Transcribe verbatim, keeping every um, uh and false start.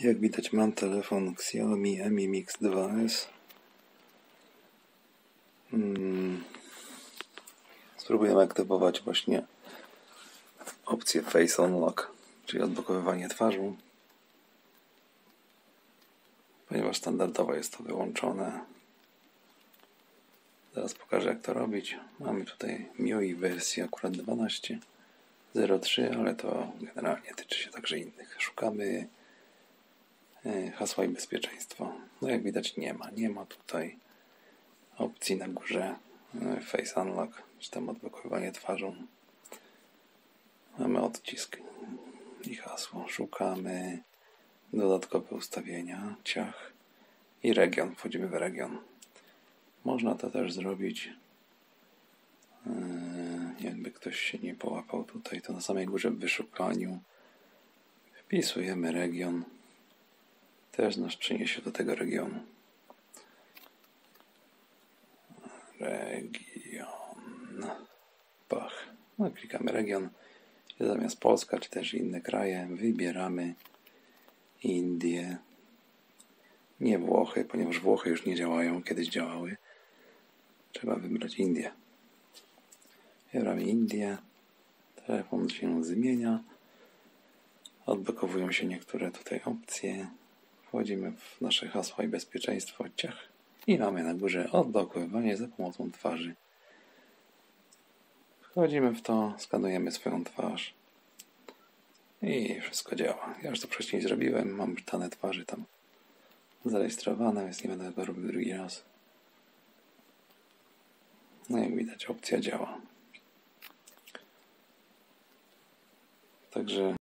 Jak widać, mam telefon Xiaomi Mi Mix dwa S. Hmm. Spróbujemy aktywować właśnie opcję Face Unlock, czyli odblokowywanie twarzy, ponieważ standardowo jest to wyłączone. Zaraz pokażę, jak to robić. Mamy tutaj M I U I wersji akurat dwanaście zero trzy, ale to generalnie tyczy się także innych. Szukamy hasła i bezpieczeństwo. No jak widać, nie ma. Nie ma tutaj opcji na górze Face Unlock, czy tam odblokowywanie twarzą. Mamy odcisk i hasło. Szukamy dodatkowe ustawienia, ciach i region. Wchodzimy w region. Można to też zrobić, jakby ktoś się nie połapał tutaj, to na samej górze w wyszukaniu wpisujemy region. Też nas przeniesie do tego regionu. Region. Pach. No, klikamy region. I zamiast Polska, czy też inne kraje, wybieramy Indie. Nie Włochy, ponieważ Włochy już nie działają, kiedyś działały. Trzeba wybrać Indię. Wybieramy Indię. Telefon się zmienia. Odblokowują się niektóre tutaj opcje. Wchodzimy w nasze hasła i bezpieczeństwo, ciach. I mamy na górze odblokowywanie za pomocą twarzy. Wchodzimy w to, skanujemy swoją twarz i wszystko działa. Ja już to wcześniej zrobiłem, mam dane twarzy tam zarejestrowane, więc nie będę tego robił drugi raz. No jak widać, opcja działa. Także